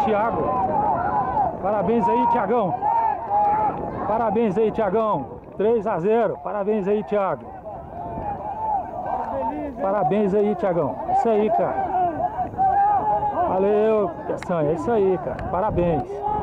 Thiago. Parabéns aí, Thiagão. Parabéns aí, Thiagão. 3-0. Parabéns aí, Thiago. Parabéns aí, Thiagão. Isso aí, cara. Valeu, Peçanha. É isso aí, cara. Parabéns.